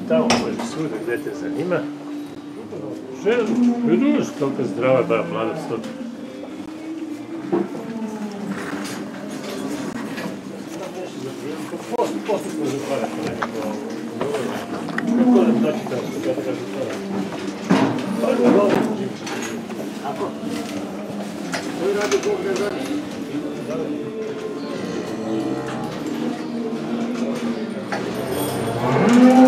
tamo pođe svuda gdje te zanima. Vidiš koliko je zdrava ta mlada stoka. Poslije smo zatvarati nekako. Kako da znači kada ga zatvarati? Pa je dobro. Ako? Koji radi Bog ne zanje? Da.